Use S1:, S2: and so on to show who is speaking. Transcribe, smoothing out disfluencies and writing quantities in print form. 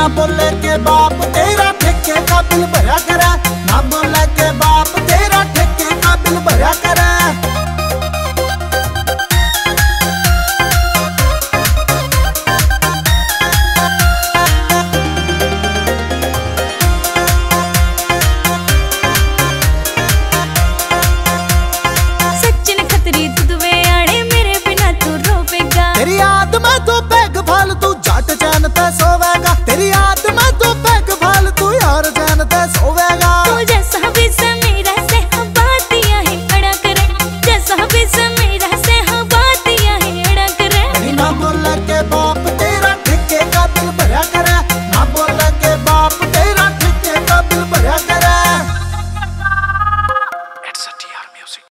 S1: ना बोले के बाप तेरा ठेके का बिल भरा करे, ना बोले के बाप तेरा ठेके का बिल भरा करे।
S2: सचिन खत्री तुदवे आड़े मेरे बिना तू रोवेगा,
S1: तेरी याद में तो